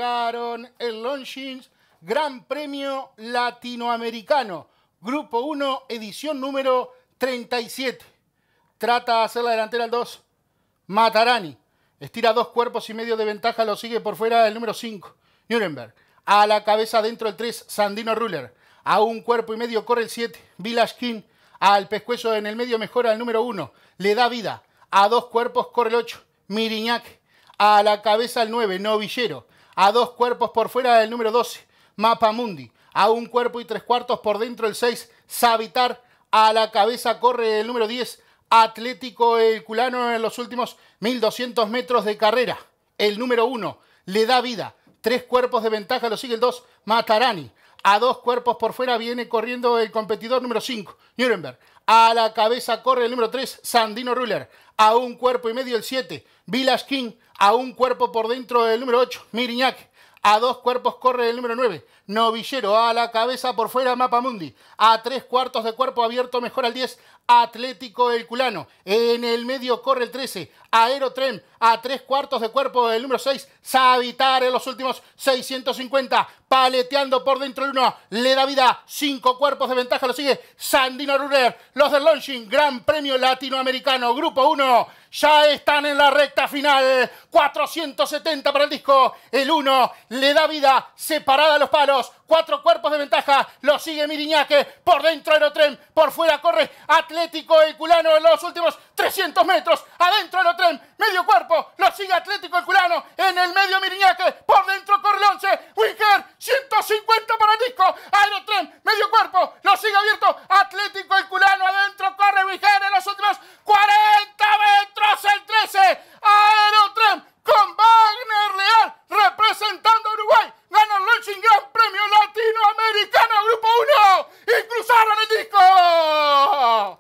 Llegaron el Longines Gran Premio Latinoamericano, Grupo 1, edición número 37. Trata de hacer la delantera al 2, Matarani. Estira 2 cuerpos y medio de ventaja, lo sigue por fuera el número 5, Nuremberg. A la cabeza dentro el 3, Sandino Ruller. A un cuerpo y medio corre el 7, Village King. Al pescuezo en el medio mejora el número 1, Le da vida. A 2 cuerpos corre el 8, Miriñac. A la cabeza el 9, Novillero. A 2 cuerpos por fuera el número 12, Mapamundi. A un cuerpo y 3 cuartos por dentro el 6, Savitar. A la cabeza corre el número 10, Atlético el Culano en los últimos 1200 metros de carrera. El número 1, Le da vida. 3 cuerpos de ventaja, lo sigue el 2, Matarani. A 2 cuerpos por fuera viene corriendo el competidor número 5, Nuremberg. A la cabeza corre el número 3, Sandino Ruller. A un cuerpo y medio el 7, Village King. A un cuerpo por dentro el número 8, Miriñac. A 2 cuerpos corre el número 9, Novillero. A la cabeza por fuera, Mapamundi. A 3 cuartos de cuerpo abierto mejora el 10, Atlético el Culano. En el medio corre el 13, Aerotren. A 3 cuartos de cuerpo el número 6, Savitar en los últimos 650. Paleteando por dentro el 1, Le da vida. 5 cuerpos de ventaja, lo sigue Sandino Ruller. Los del Longines Gran Premio Latinoamericano, Grupo 1. Ya están en la recta final. 470 para el disco. El 1, Le da vida. Separada a los palos. 4 cuerpos de ventaja. Lo sigue Miriñaque. Por dentro Aerotren. Por fuera corre Atlético el Culano en los últimos 300 metros. Adentro Aerotren. Medio cuerpo. Lo sigue Atlético el Culano. En el medio Miriñaque. Por dentro corre el 11. Winger. 150 para el disco. Aerotren. Medio cuerpo. Lo sigue abierto. Atlético el Culano. Adentro corre Winger en los últimos 40 metros. El 13. Aerotren con Wagner Leal representando a Uruguay. Gana el Longines Gran Premio Latinoamericano Grupo 1 y cruzaron el disco.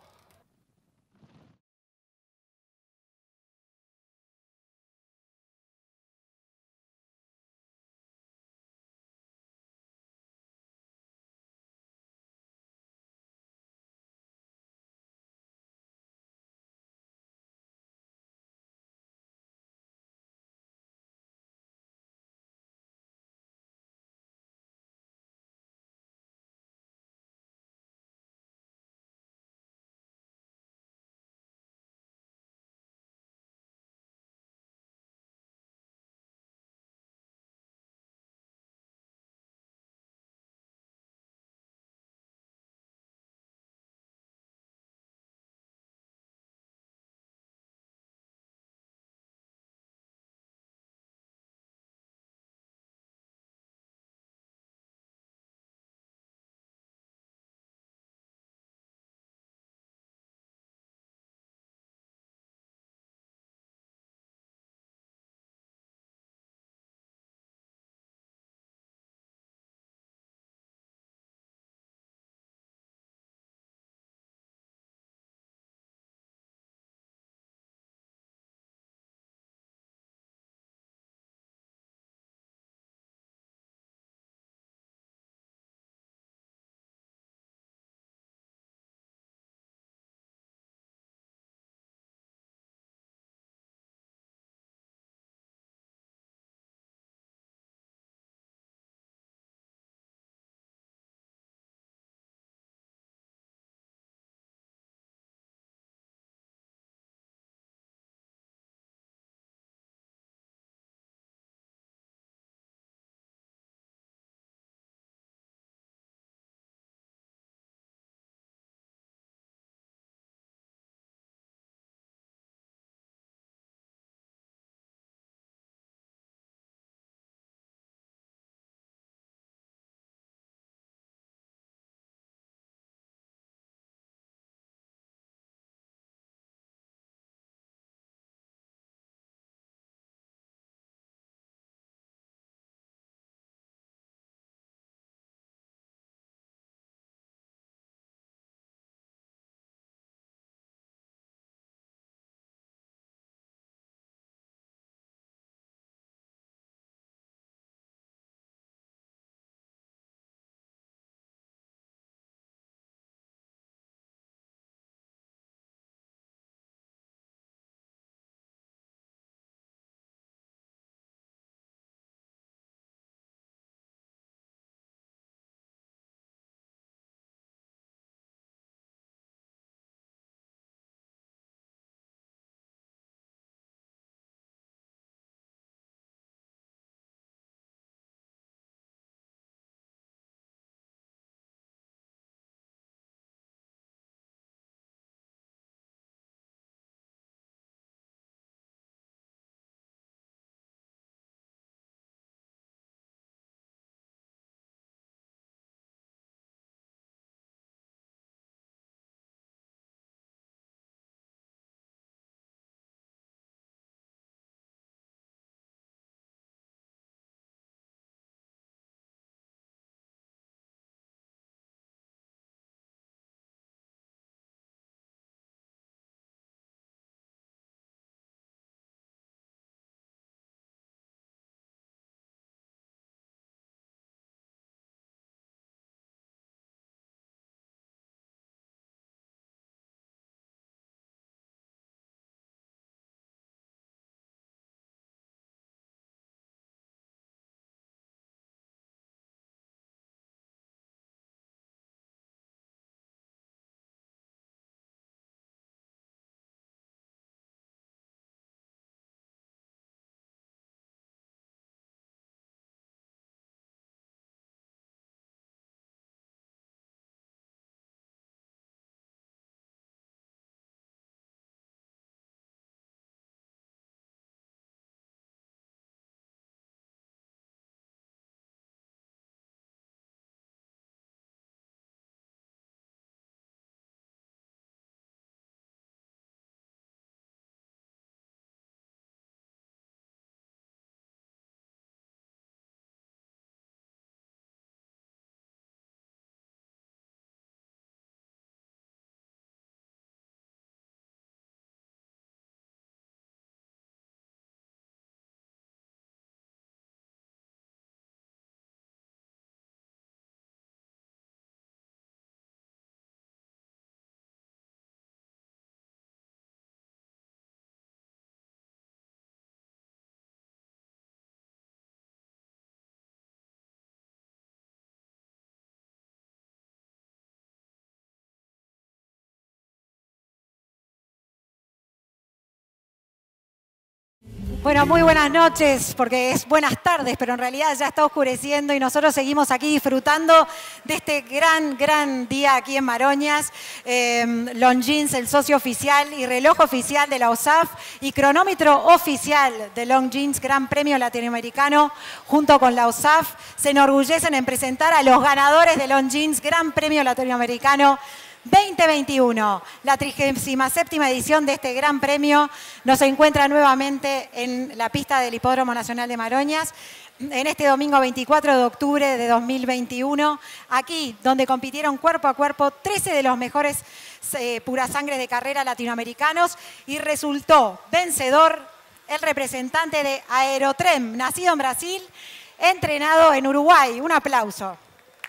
Bueno, muy buenas noches, porque es buenas tardes, pero en realidad ya está oscureciendo y nosotros seguimos aquí disfrutando de este gran día aquí en Maroñas. Longines, el socio oficial y reloj oficial de la OSAF y cronómetro oficial de Longines Gran Premio Latinoamericano, junto con la OSAF, se enorgullecen en presentar a los ganadores de Longines Gran Premio Latinoamericano 2021. La 37ª edición de este gran premio nos encuentra nuevamente en la pista del Hipódromo Nacional de Maroñas, en este domingo 24 de octubre de 2021, aquí donde compitieron cuerpo a cuerpo 13 de los mejores pura sangre de carrera latinoamericanos y resultó vencedor el representante de Aerotrem, nacido en Brasil, entrenado en Uruguay. Un aplauso.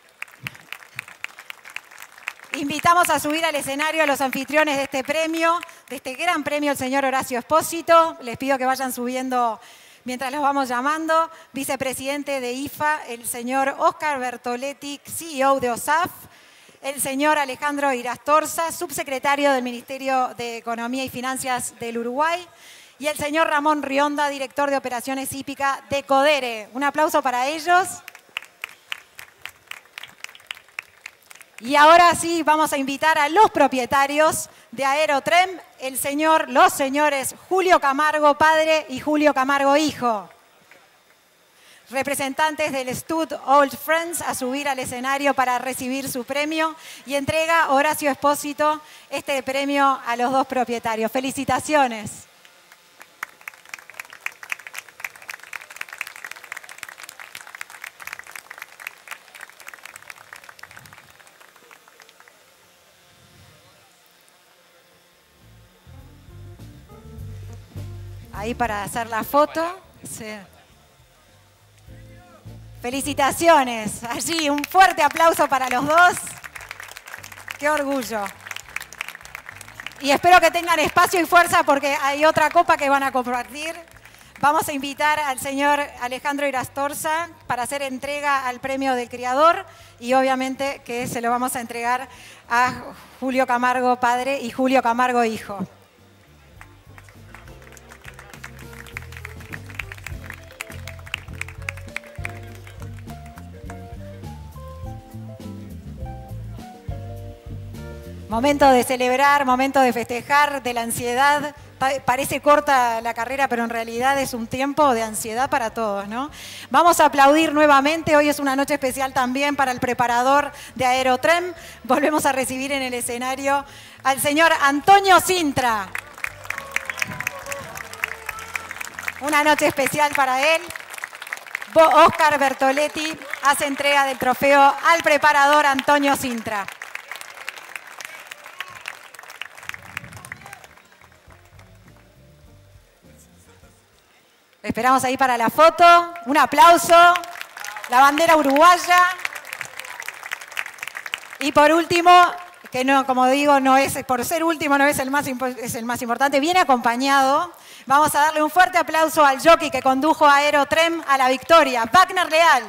Invitamos a subir al escenario a los anfitriones de este premio, de este gran premio, el señor Horacio Espósito. Les pido que vayan subiendo mientras los vamos llamando. Vicepresidente de IFA, el señor Oscar Bertoletti, CEO de OSAF. El señor Alejandro Irastorza, subsecretario del Ministerio de Economía y Finanzas del Uruguay. Y el señor Ramón Rionda, director de Operaciones Hípica de Codere. Un aplauso para ellos. Y ahora sí vamos a invitar a los propietarios de Aerotrem, los señores Julio Camargo padre y Julio Camargo hijo. Representantes del Stud Old Friends a subir al escenario para recibir su premio y entrega Horacio Espósito este premio a los dos propietarios. Felicitaciones. Ahí para hacer la foto. Sí. Felicitaciones. Allí un fuerte aplauso para los dos. Qué orgullo. Y espero que tengan espacio y fuerza porque hay otra copa que van a compartir. Vamos a invitar al señor Alejandro Irastorza para hacer entrega al premio del criador y obviamente que se lo vamos a entregar a Julio Camargo padre y Julio Camargo hijo. Momento de celebrar, momento de festejar, de la ansiedad. Parece corta la carrera, pero en realidad es un tiempo de ansiedad para todos, ¿no? Vamos a aplaudir nuevamente. Hoy es una noche especial también para el preparador de Aerotrem. Volvemos a recibir en el escenario al señor Antonio Sintra. Una noche especial para él. Oscar Bertoletti hace entrega del trofeo al preparador Antonio Sintra. Esperamos ahí para la foto. Un aplauso. La bandera uruguaya. Y por último, que no, como digo, no es por ser último, no es el más importante, viene acompañado. Vamos a darle un fuerte aplauso al jockey que condujo a Aerotrem a la victoria, Wagner Leal.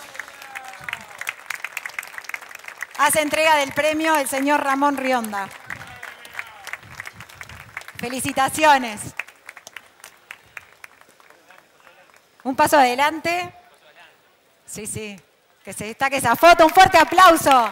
Hace entrega del premio el señor Ramón Rionda. Felicitaciones. Un paso adelante. Sí, sí. Que se destaque esa foto. Un fuerte aplauso.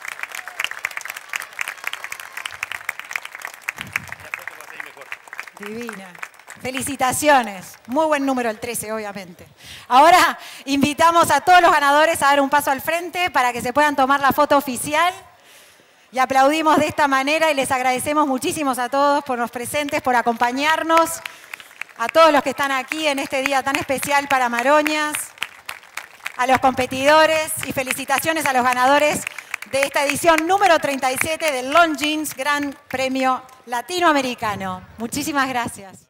Divina. Felicitaciones. Muy buen número el 13, obviamente. Ahora invitamos a todos los ganadores a dar un paso al frente para que se puedan tomar la foto oficial. Y aplaudimos de esta manera y les agradecemos muchísimo a todos por los presentes, por acompañarnos. A todos los que están aquí en este día tan especial para Maroñas, a los competidores y felicitaciones a los ganadores de esta edición número 37 del Longines Gran Premio Latinoamericano. Muchísimas gracias.